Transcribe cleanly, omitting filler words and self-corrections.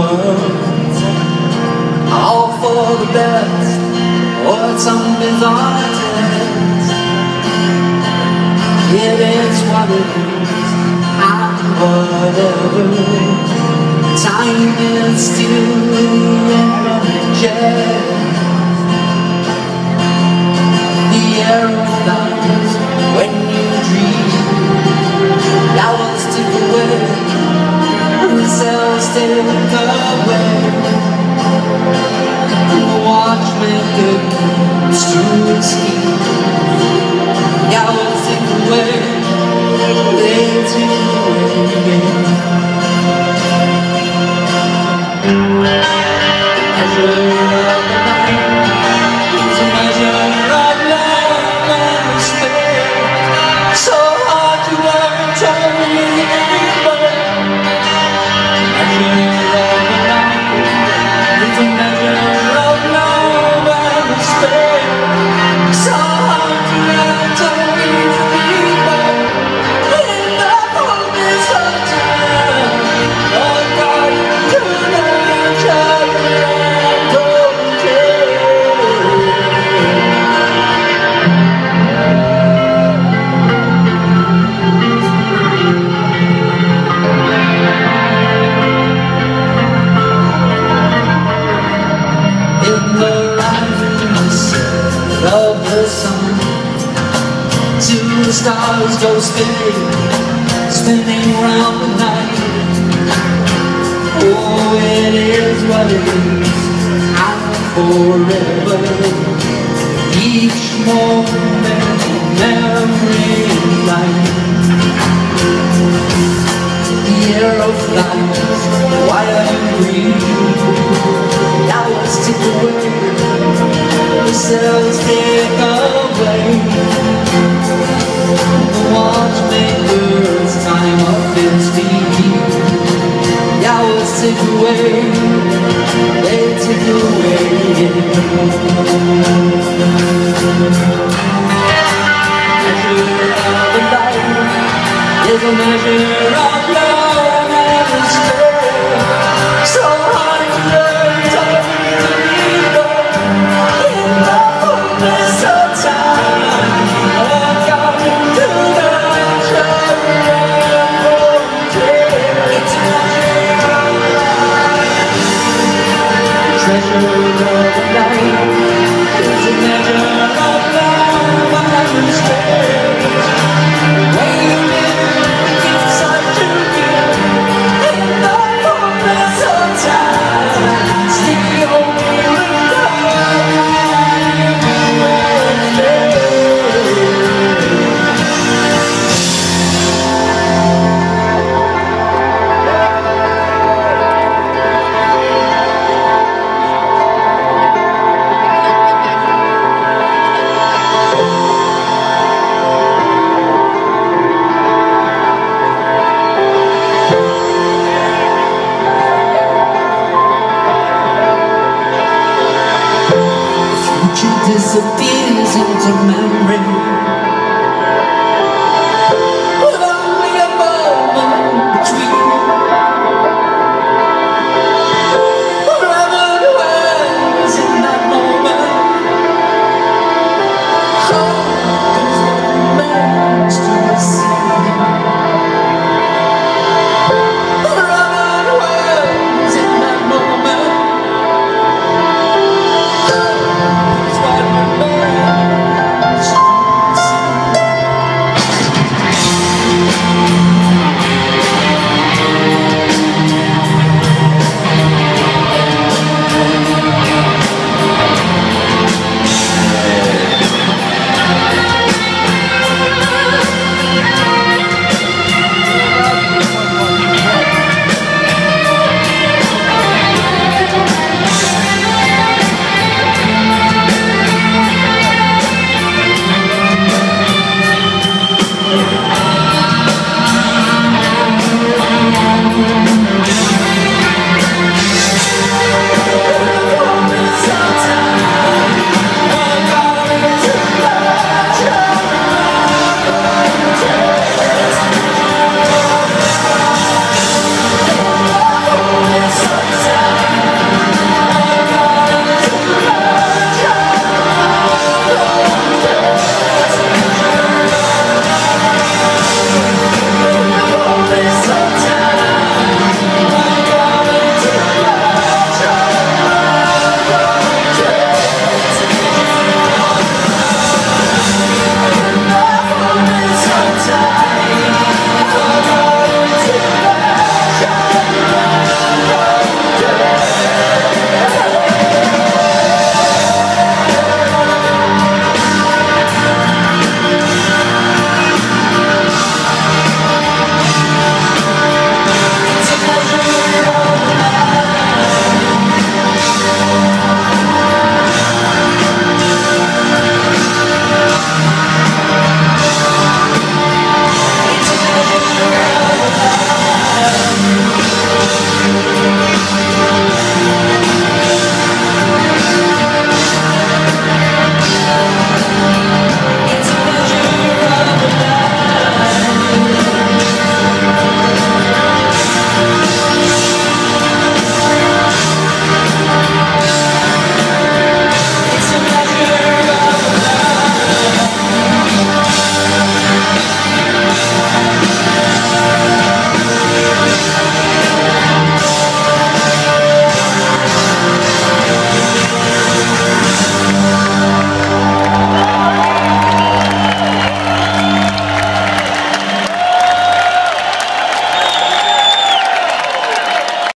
words, all for the best, or some bizarre test. It is what it is, and whatever. Time is still in the jet. The arrow flies when you dream. Hours tick away, the cells tick away. The watchmaker keeps to his scheme. The hours tick away, they tick away. The stars go spinning round the night. Oh, it is what it is, and forever. Each moment, memory light. The arrow flies, white and green. The hours tick away, the cells tick away. The watchmaker's time of his feet. The hours tick away, they tick away. Measure of a life is a measure of love and despair. So hard to learn, so easy to leave in the fullness of time. Treasure of the night is a measure of love and respect. When you live, it's such a gift in the fullness of time. It's the only love disappears into memory. With only a moment between. Forever dwells in that moment. Hope is what remains to be seen. Forever dwells in that moment. Hope is what remains to be seen.